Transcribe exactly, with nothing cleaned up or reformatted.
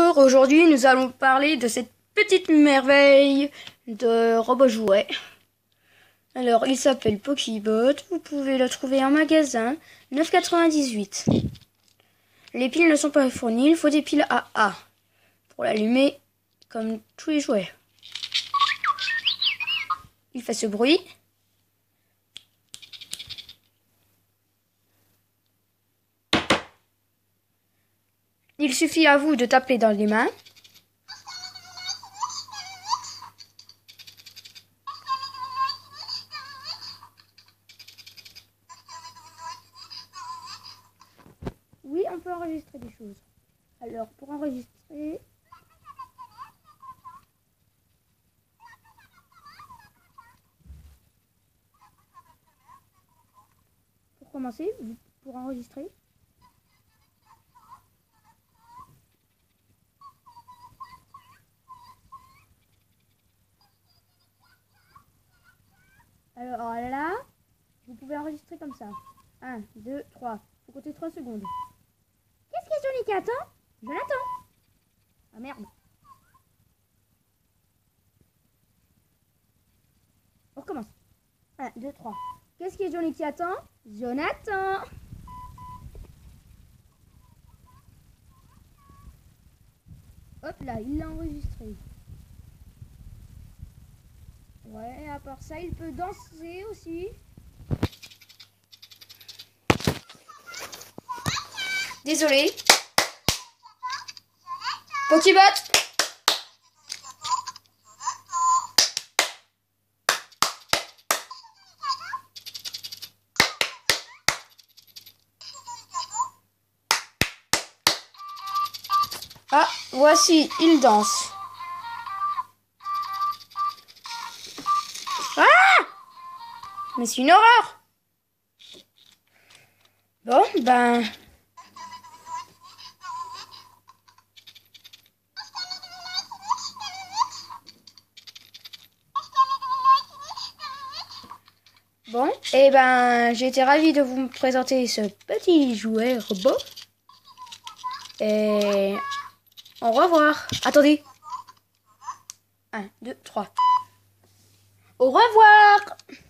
Bonjour, aujourd'hui nous allons parler de cette petite merveille de robot jouet. Alors, il s'appelle Pokébot, vous pouvez le trouver en magasin, neuf quatre-vingt-dix-huit. Les piles ne sont pas fournies, il faut des piles A A pour l'allumer comme tous les jouets. Il fait ce bruit. Il suffit à vous de taper dans les mains. Oui, on peut enregistrer des choses. Alors, pour enregistrer... Pour commencer, pour enregistrer... Alors là, vous pouvez enregistrer comme ça. un, deux, trois. Faut compter trois secondes. Qu'est-ce que Johnny qui attend? Jonathan. Ah merde. On recommence. un, deux, trois. Qu'est-ce que Johnny qui attend? Jonathan. Hop là, il l'a enregistré. Ouais, à part ça, il peut danser aussi. Désolé. Pokébot. Ah, voici, il danse. Ah! Mais c'est une horreur. Bon, ben... Bon, et ben, j'ai été ravie de vous présenter ce petit jouet robot. Et... Au revoir. Attendez. un, deux, trois. Au revoir.